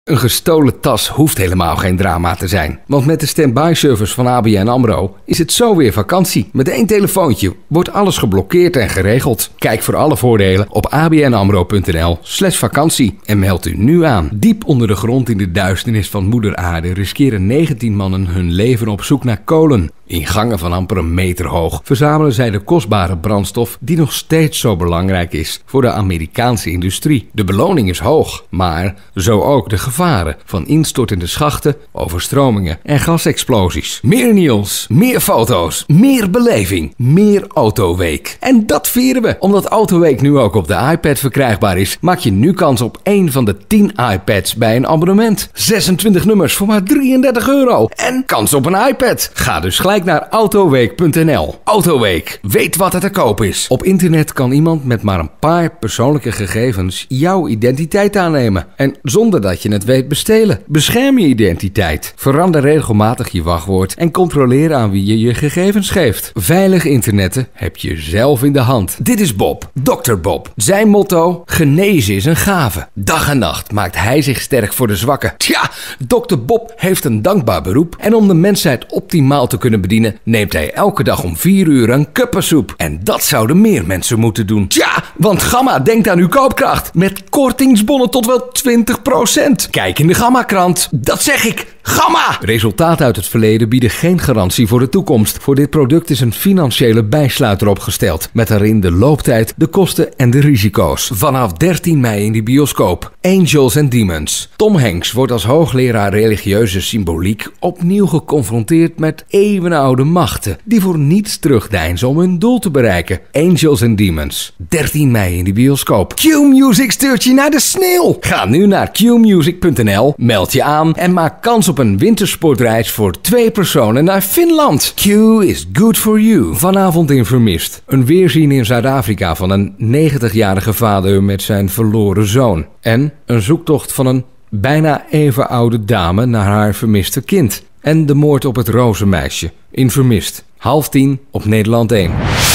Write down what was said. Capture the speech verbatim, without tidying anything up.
Een gestolen tas hoeft helemaal geen drama te zijn. Want met de stand-by service van A B N AMRO is het zo weer vakantie. Met één telefoontje wordt alles geblokkeerd en geregeld. Kijk voor alle voordelen op abnamro.nl slash vakantie en meld u nu aan. Diep onder de grond in de duisternis van moeder aarde riskeren negentien mannen hun leven op zoek naar kolen. In gangen van amper een meter hoog verzamelen zij de kostbare brandstof die nog steeds zo belangrijk is voor de Amerikaanse industrie. De beloning is hoog, maar zo ook de gevaren van instortende schachten, overstromingen en gasexplosies. Meer nieuws, meer foto's, meer beleving, meer Autoweek. En dat vieren we. Omdat Autoweek nu ook op de iPad verkrijgbaar is, maak je nu kans op één van de tien iPads bij een abonnement. zesentwintig nummers voor maar drieëndertig euro. En kans op een iPad. Ga dus gelijk naar autoweek punt n l. Autoweek, weet wat er te koop is. Op internet kan iemand met maar een paar persoonlijke gegevens jouw identiteit aannemen. En zonder dat je het weet bestelen. Bescherm je identiteit. Verander regelmatig je wachtwoord en controleer aan wie je je gegevens geeft. Veilig internetten heb je zelf in de hand. Dit is Bob, dokter Bob. Zijn motto: genezen is een gave. Dag en nacht maakt hij zich sterk voor de zwakken. Tja, dokter Bob heeft een dankbaar beroep en om de mensheid optimaal te kunnen bedienen neemt hij elke dag om vier uur een kuppensoep. En dat zouden meer mensen moeten doen. Tja, want Gamma denkt aan uw koopkracht. Met kortingsbonnen tot wel twintig procent. Kijk in de Gamma-krant. Dat zeg ik. Gamma! Resultaten uit het verleden bieden geen garantie voor de toekomst. Voor dit product is een financiële bijsluiter opgesteld. Met daarin de looptijd, de kosten en de risico's. Vanaf dertien mei in de bioscoop. Angels and Demons. Tom Hanks wordt als hoogleraar religieuze symboliek opnieuw geconfronteerd met eeuwenoude machten die voor niets terugdeinzen om hun doel te bereiken. Angels and Demons. dertien mei in de bioscoop. Q-Music stuurt je naar de sneeuw. Ga nu naar q music punt n l, meld je aan en maak kans op een wintersportreis voor twee personen naar Finland. Q is good for you. Vanavond in Vermist. Een weerzien in Zuid-Afrika van een negentigjarige vader met zijn verloren zoon. En een zoektocht van een bijna even oude dame naar haar vermiste kind. En de moord op het rozenmeisje in Vermist. Half tien op Nederland één.